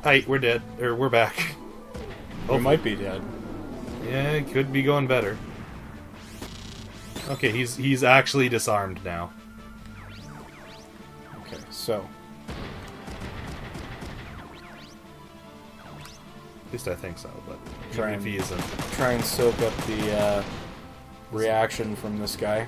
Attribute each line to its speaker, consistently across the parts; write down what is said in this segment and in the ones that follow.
Speaker 1: Hi, we're dead. Or we're back.
Speaker 2: We might be dead.
Speaker 1: Yeah, it could be going better. Okay, he's actually disarmed now.
Speaker 2: Okay, so
Speaker 1: At least I think so, but
Speaker 2: Try
Speaker 1: even if he isn't.
Speaker 2: try and soak up the reaction from this guy.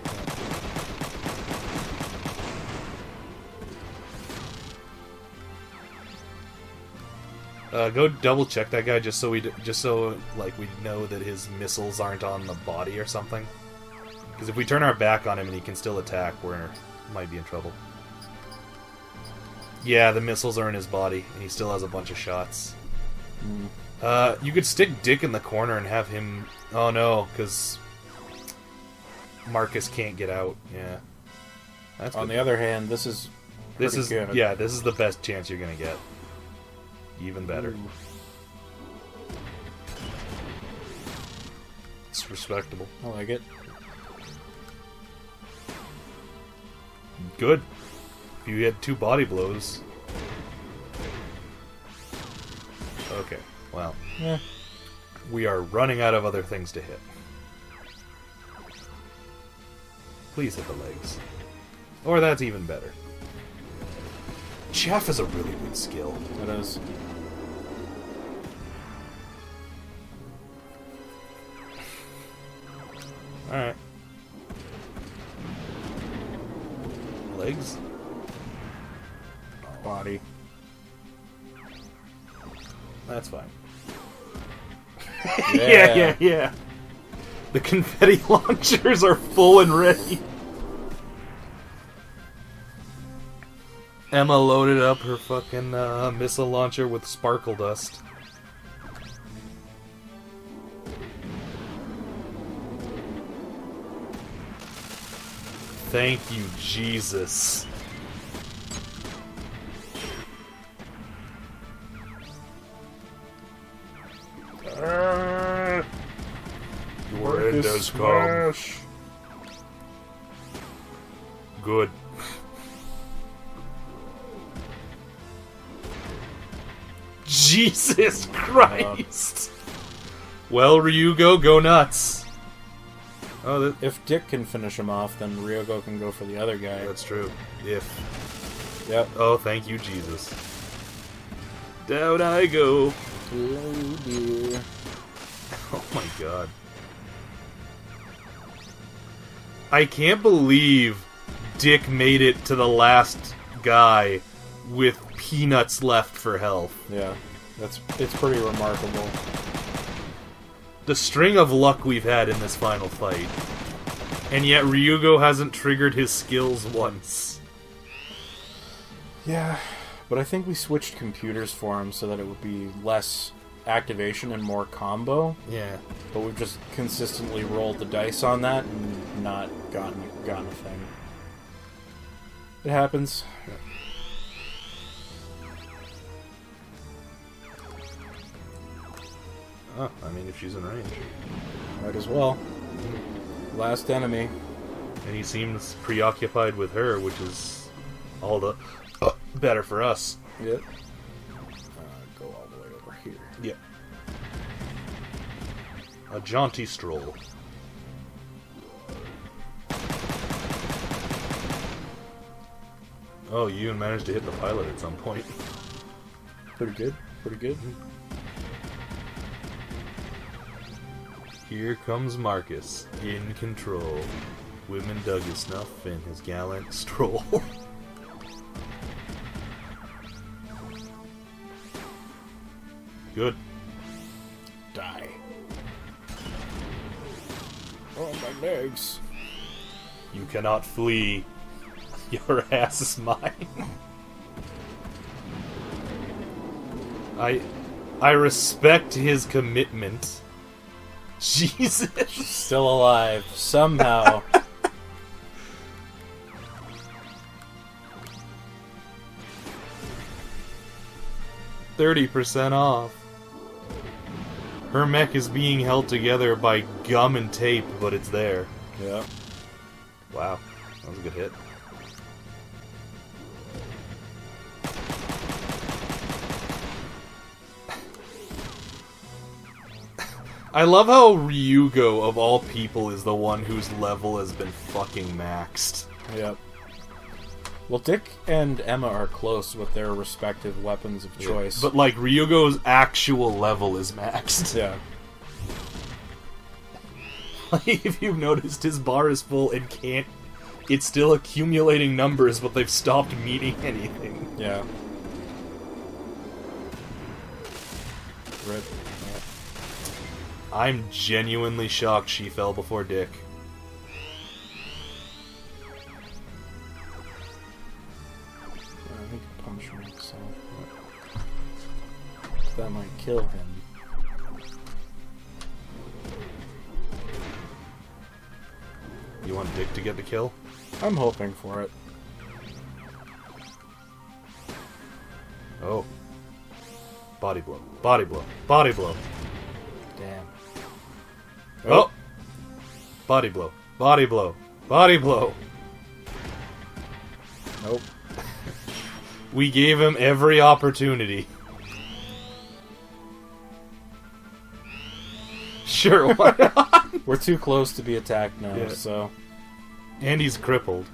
Speaker 1: Go double check that guy just so we like we know that his missiles aren't on the body or something. Because if we turn our back on him and he can still attack, we might be in trouble. Yeah, the missiles are in his body, and he still has a bunch of shots. You could stick Dick in the corner and have him... Oh no, because Marcus can't get out. Yeah. That's
Speaker 2: On
Speaker 1: good.
Speaker 2: the other hand, this is good.
Speaker 1: Yeah, this is the best chance you're gonna get. Even better.
Speaker 2: Ooh.
Speaker 1: It's respectable.
Speaker 2: I like it.
Speaker 1: Good. If you had 2 body blows. Okay, well.
Speaker 2: Yeah.
Speaker 1: We are running out of other things to hit. Please hit the legs. Or that's even better. Chaff is a really good skill.
Speaker 2: It is.
Speaker 1: Alright. Legs?
Speaker 2: Body.
Speaker 1: That's fine.
Speaker 2: Yeah.
Speaker 1: yeah. The confetti launchers are full and ready. Emma loaded up her fucking missile launcher with sparkle dust. Thank you, Jesus. Your end has come. Good. Jesus Christ! Well, Ryugo, go nuts. Oh,
Speaker 2: If Dick can finish him off, then Ryogo can go for the other guy.
Speaker 1: that's true. If.
Speaker 2: Yep.
Speaker 1: Oh, thank you, Jesus. Down I go.
Speaker 2: Oh dear.
Speaker 1: Oh my god. I can't believe Dick made it to the last guy with peanuts left for health.
Speaker 2: Yeah. It's pretty remarkable.
Speaker 1: The string of luck we've had in this final fight. And yet Ryugo hasn't triggered his skills once.
Speaker 2: Yeah. But I think we switched computers for him so that it would be less activation and more combo.
Speaker 1: Yeah.
Speaker 2: But we've just consistently rolled the dice on that and not gotten a thing. It happens.
Speaker 1: Oh, I mean, if she's in range.
Speaker 2: Might as well. Last enemy.
Speaker 1: And he seems preoccupied with her, which is all the better for us.
Speaker 2: Yep. Go all the way over here.
Speaker 1: Yep. A jaunty stroll. Oh, you managed to hit the pilot at some point.
Speaker 2: Pretty good. Pretty good.
Speaker 1: Here comes Marcus, in control. Women dug his snuff in his gallant stroll. Good.
Speaker 2: Die. Oh, my legs.
Speaker 1: You cannot flee. Your ass is mine. I respect his commitment. Jesus.
Speaker 2: Still alive. Somehow.
Speaker 1: 30% off. Her mech is being held together by gum and tape, but it's there.
Speaker 2: Yeah.
Speaker 1: Wow. That was a good hit. I love how Ryugo, of all people, is the one whose level has been fucking maxed.
Speaker 2: Yep. Well, Dick and Emma are close with their respective weapons of choice.
Speaker 1: But, like, Ryugo's actual level is maxed.
Speaker 2: Yeah.
Speaker 1: Like, if you've noticed, his bar is full and can't... It's still accumulating numbers, but they've stopped meaning anything.
Speaker 2: Yeah. Rip.
Speaker 1: I'm genuinely shocked she fell before Dick.
Speaker 2: I think he punched himself. That might kill him.
Speaker 1: You want Dick to get the kill?
Speaker 2: I'm hoping for it.
Speaker 1: Oh. Body blow. Body blow. Body blow.
Speaker 2: Damn.
Speaker 1: Oh! Body blow. Body blow. Body blow.
Speaker 2: Nope.
Speaker 1: We gave him every opportunity. Sure, why not?
Speaker 2: We're too close to be attacked now,
Speaker 1: Yeah.
Speaker 2: so...
Speaker 1: And he's crippled.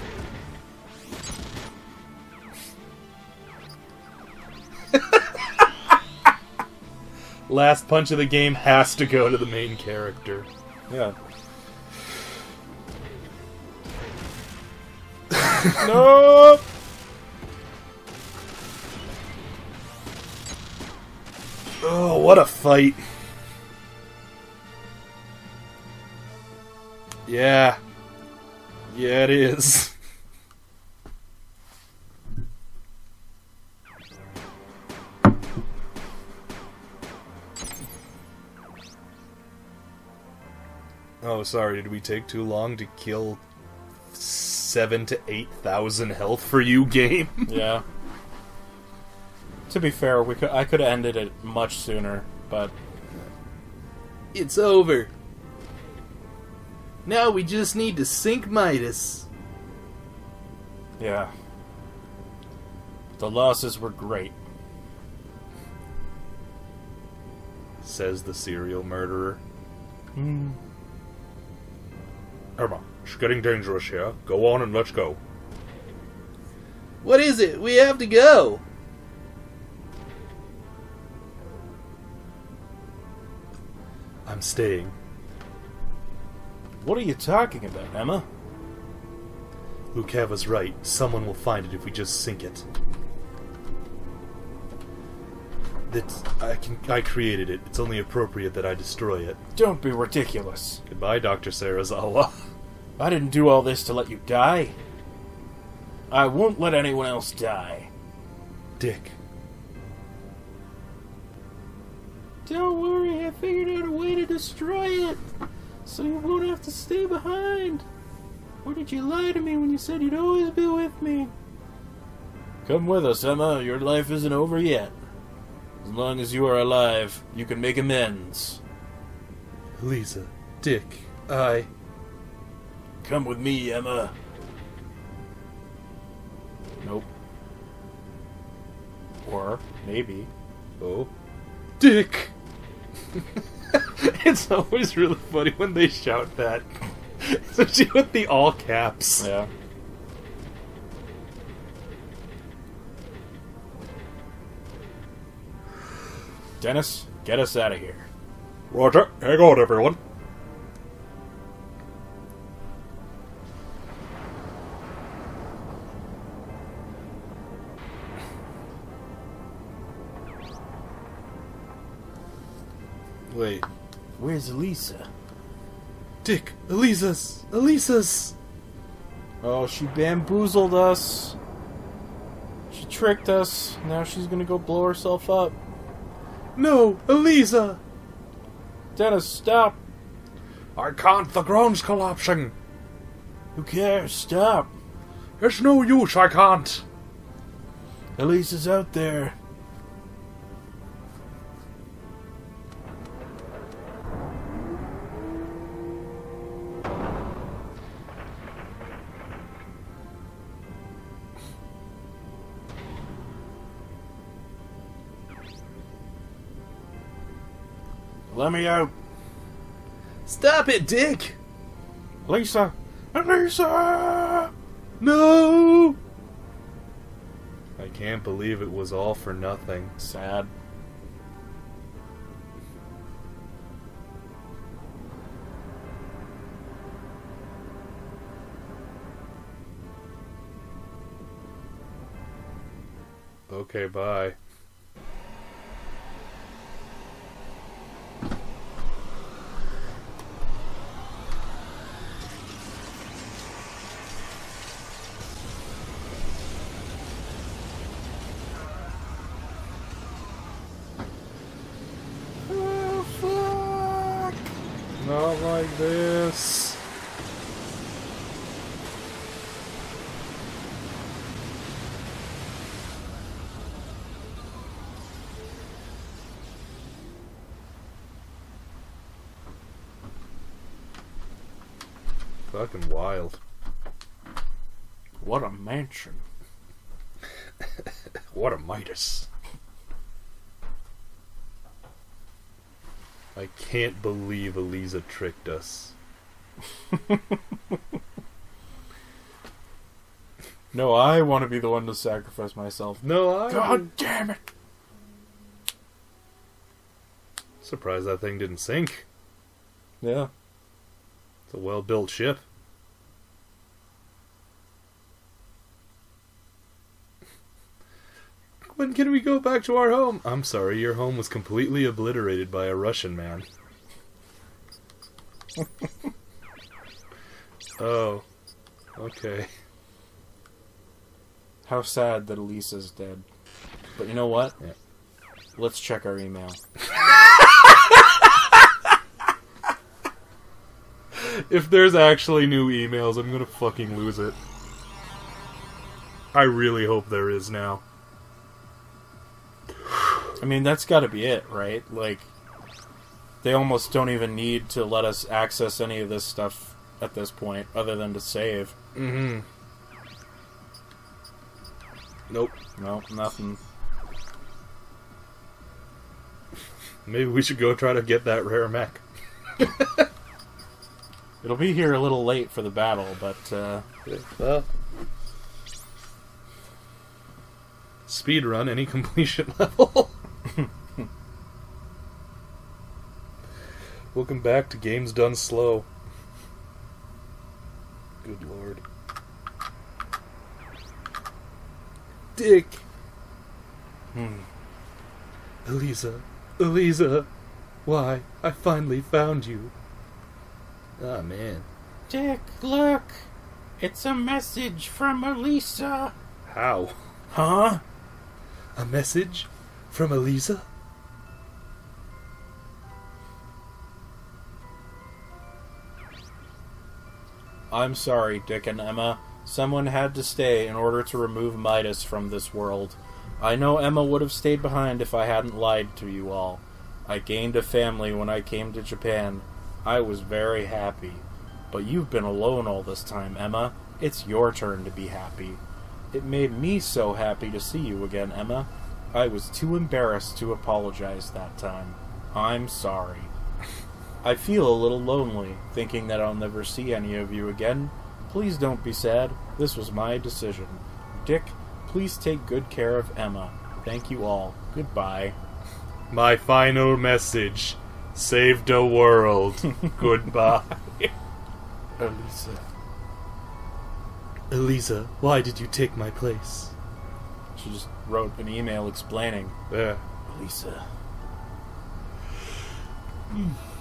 Speaker 1: Last punch of the game has to go to the main character.
Speaker 2: Yeah. No!
Speaker 1: Oh, what a fight. Yeah. Yeah, it is. Oh, sorry, did we take too long to kill 7,000 to 8,000 health for you, game?
Speaker 2: Yeah. To be fair, I could have ended it much sooner, but...
Speaker 1: It's over. Now we just need to sink Midas.
Speaker 2: Yeah. The losses were great.
Speaker 1: Says the serial murderer.
Speaker 2: Hmm.
Speaker 1: Emma, it's getting dangerous here. Go on and let's go. What is it? We have to go. I'm staying.
Speaker 2: What are you talking about, Emma?
Speaker 1: Lukeva's right. Someone will find it if we just sink it. I created it. It's only appropriate that I destroy it.
Speaker 2: Don't be ridiculous.
Speaker 1: Goodbye, Dr. Sarazawa.
Speaker 2: I didn't do all this to let you die. I won't let anyone else die.
Speaker 1: Dick.
Speaker 2: Don't worry, I figured out a way to destroy it, so you won't have to stay behind. Or did you lie to me when you said you'd always be with me? Come with us, Emma. Your life isn't over yet. As long as you are alive, you can make amends.
Speaker 1: Lisa. Dick. I...
Speaker 2: Come with me, Emma. Nope. Or, maybe.
Speaker 1: Oh. Dick! It's always really funny when they shout that. Especially with the all caps.
Speaker 2: Yeah. Dennis, get us out of here.
Speaker 1: Roger. Hang on, everyone. Wait.
Speaker 2: Where's Elisa?
Speaker 1: Dick! Elisa's! Elisa's!
Speaker 2: Oh, she bamboozled us. She tricked us. Now she's gonna go blow herself up.
Speaker 1: No! Elisa!
Speaker 2: Dennis, stop!
Speaker 1: I can't, the ground's collapsing!
Speaker 2: Who cares? Stop!
Speaker 1: It's no use, I can't!
Speaker 2: Elisa's out there. Let me out.
Speaker 1: Stop it, Dick!
Speaker 2: Lisa! Lisa!
Speaker 1: No! I can't believe it was all for nothing.
Speaker 2: Sad.
Speaker 1: Okay, bye.
Speaker 2: Oh, fuck!
Speaker 1: Not like this. Fucking wild.
Speaker 2: What a mansion.
Speaker 1: What a Midas. I can't believe Eliza tricked us.
Speaker 2: No, I want to be the one to sacrifice myself.
Speaker 1: No,
Speaker 2: God damn it!
Speaker 1: Surprised that thing didn't sink.
Speaker 2: Yeah.
Speaker 1: It's a well-built ship. When can we go back to our home? I'm sorry, your home was completely obliterated by a Russian man. Oh. Okay.
Speaker 2: How sad that Elisa's dead. But you know what?
Speaker 1: Yeah.
Speaker 2: Let's check our email.
Speaker 1: If there's actually new emails, I'm gonna fucking lose it. I really hope there is now.
Speaker 2: I mean, that's gotta be it, right? Like, they almost don't even need to let us access any of this stuff at this point, other than to save.
Speaker 1: Mm-hmm. Nope.
Speaker 2: Nope, nothing.
Speaker 1: Maybe we should go try to get that rare mech.
Speaker 2: It'll be here a little late for the battle, but,
Speaker 1: Well, speed run any completion level. Welcome back to Games Done Slow. Good lord. Dick! Eliza, Eliza! Why, I finally found you. Ah, man.
Speaker 2: Dick, look! It's a message from Elisa!
Speaker 1: How?
Speaker 2: Huh?
Speaker 1: A message from Eliza?
Speaker 2: I'm sorry, Dick and Emma. Someone had to stay in order to remove Midas from this world. I know Emma would have stayed behind if I hadn't lied to you all. I gained a family when I came to Japan. I was very happy. But you've been alone all this time, Emma. It's your turn to be happy. It made me so happy to see you again, Emma. I was too embarrassed to apologize that time. I'm sorry. I feel a little lonely, thinking that I'll never see any of you again. Please don't be sad. This was my decision. Dick, please take good care of Emma. Thank you all. Goodbye.
Speaker 1: My final message. Save the world. Goodbye.
Speaker 2: Elisa.
Speaker 1: Eliza, why did you take my place?
Speaker 2: She just wrote an email explaining.
Speaker 1: Yeah.
Speaker 2: Elisa.